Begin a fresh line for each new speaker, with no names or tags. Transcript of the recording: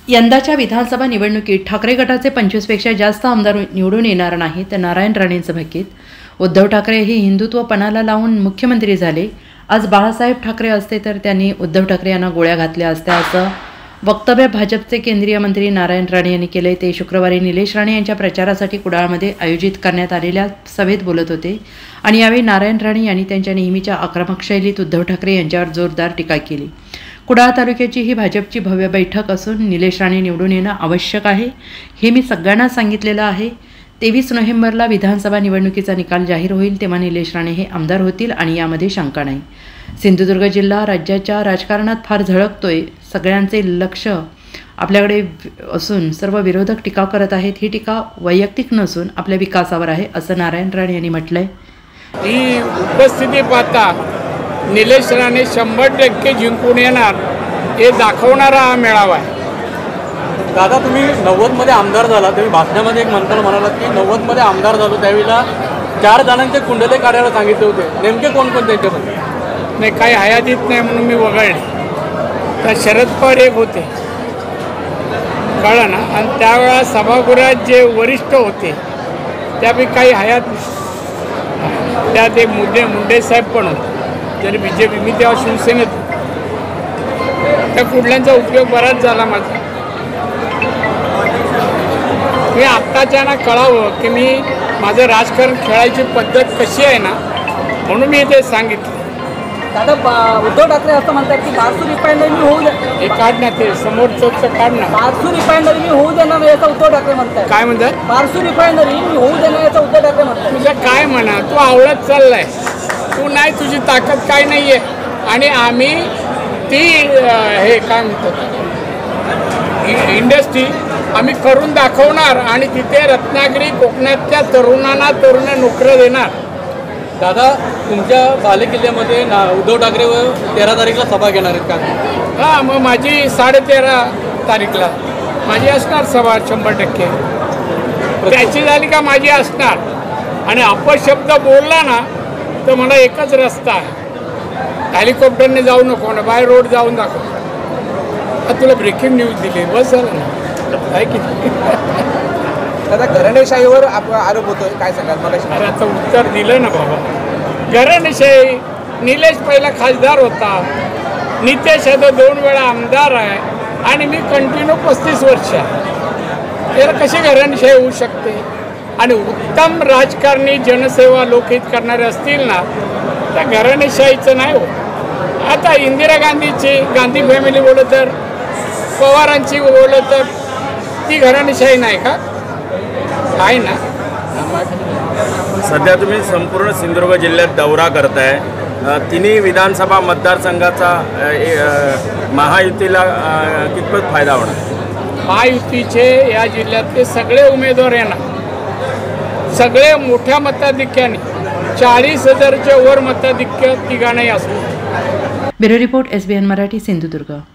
यंदाच्या विधानसभा निवडणुकीत ठाकरे गटाचे 25पेक्षा जास्त आमदार निवडून येणार नाही तर नारायण राणेंचं भाकीत. उद्धव ठाकरे हे हिंदुत्व लावून मुख्यमंत्री झाले. आज बाळासाहेब ठाकरे असते तर त्यांनी उद्धव ठाकरे यांना गोळ्या घातल्या असत्या असं वक्तव्य भाजपचे केंद्रीय मंत्री नारायण राणे यांनी केले. ते शुक्रवारी निलेश राणे यांच्या प्रचारासाठी कुडाळमध्ये आयोजित करण्यात आलेल्या सभेत बोलत होते आणि यावेळी नारायण राणे यांनी त्यांच्या नेहमीच्या आक्रमक शैलीत उद्धव ठाकरे यांच्यावर जोरदार टीका केली. कुडाळ तालुक्याची ही भाजपची भव्य बैठक असून निलेश राणे निवडून येणं आवश्यक आहे हे मी सगळ्यांना सांगितलेलं आहे. 23 नोव्हेंबरला विधानसभा निवडणुकीचा निकाल जाहीर होईल तेव्हा निलेश राणे हे आमदार होतील आणि यामध्ये शंका नाही. सिंधुदुर्ग जिल्हा राज्याच्या राजकारणात फार झळकतोय. सगळ्यांचे लक्ष आपल्याकडे असून सर्व विरोधक टीका करत आहेत. ही टीका वैयक्तिक नसून आपल्या विकासावर आहे असं नारायण राणे यांनी म्हटलंय.
ही उपस्थिती पाहता निलेश राणे 100% जिंकून येणार हे दाखवणारा हा मेळावा आहे.
दादा, तुम्ही 90मध्ये आमदार झाला, तुम्ही भाषणामध्ये एक म्हणताना म्हणालात की 90मध्ये आमदार झालो त्यावेळेला 4 जणांचे कुंडले काढायला सांगितले होते. नेमके कोण कोण त्यांच्यामध्ये?
नाही, काही हयातीत नाही म्हणून मी वगळले. तर शरद पवार एक होते, कळलं ना. आणि त्यावेळा सभागृहात जे वरिष्ठ होते त्यापैकी काही हयात त्यात एक मुंडे साहेब पण होते. जरी BJP, मी तेव्हा शिवसेनेत, त्या कुंडल्यांचा उपयोग बराच झाला माझा. मी आत्ताच्या ना कळावं की मी माझं राजकारण खेळायची पद्धत कशी आहे ना, म्हणून मी ते सांगितलं.
दादा, उद्धव ठाकरे असं म्हणतात की बारसू रिफायनरी मी होऊ दे.
हे काढ ना, ते समोरचं काढ ना.
बारसू रिफायनरी मी होऊ देणार नाही असं उद्धव ठाकरे म्हणतात.
काय म्हणतात?
बारसू रिफायनरी मी होऊ देणार असं उद्धव ठाकरे म्हणतात.
तुझं काय म्हणा, तू आवडत चाललाय. तू नाही, तुझी ताकद काय नाही आहे. आणि आम्ही ती हे काय म्हणतात इंडस्ट्री आम्ही करून दाखवणार आणि तिथे रत्नागिरी कोकणातल्या तरुणांना नोकऱ्या देणार.
दादा, तुमच्या बालेकिल्ल्यामध्ये उद्धव ठाकरे 13 तारीखला सभा घेणार आहेत का?
हां, मग माझी 13.5 तारीखला माझी असणार सभा 100%. त्याची झाली का माझी असणार. आणि अपशब्द बोलला ना तर मला एकच रस्ता आहे, हेलिकॉप्टरने जाऊ नको ना, बाय रोड जाऊन दाखव. तुला ब्रेकिंग न्यूज दिली, बस झालं ना. आहे की
दादा, घराणेशाहीवर आरोप होतोय, काय सांगाल मला?
अरे आता उत्तर दिलं ना बाबा. घराणेशाही, निलेश पहिला खासदार होता, नितेश आता 2 वेळा आमदार आहे आणि मी कंटिन्यू 35 वर्ष आहे. याला कशी घराणेशाही होऊ शकते? आणि उत्तम राजकारणी, जनसेवा, लोकहित करणारे असतील ना त्या घराणेशाहीचं नाही होत. आता इंदिरा गांधीची, गांधी फॅमिली बोललं तर, पवारांची बोललं तर ती घराणेशाही नाही का? आहे ना.
सध्या तुम्ही संपूर्ण सिंधुदुर्ग जिल्ह्यात दौरा करताय. तिन्ही विधानसभा मतदारसंघाचा महायुतीला कितपत फायदा होणार?
महायुतीचे या जिल्ह्यातले सगळे उमेदवार येणार, सगळे मोठ्या मताधिक्याने, 40,000च्या वर मताधिक्य तिघांनाही असतो.
Bureau report, SBN Marathi, Sindhudurg.